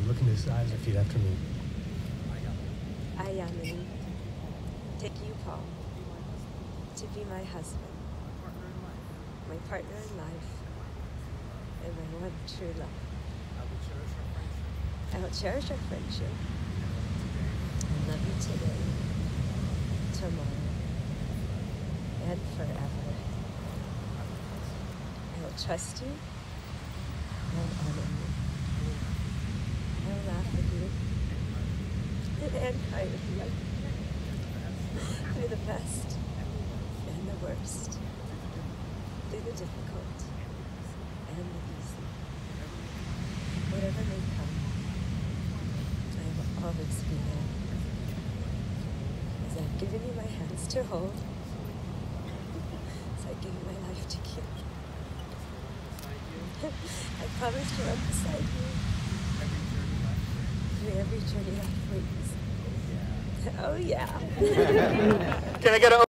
look into his eyes, repeat after me. I, Yamini, take you, Paul, to be my husband, my partner in life, and my one true love. I will cherish our friendship and love you today, tomorrow, and forever. I will trust you and honor you. I will laugh with you and cry with you through the best and the worst, through the difficult and the easy. Whatever may come, I will always be there. As I've given you my hands to hold, as I give you my life to keep. I promise to run beside you through every journey life brings. Oh yeah. Can I get a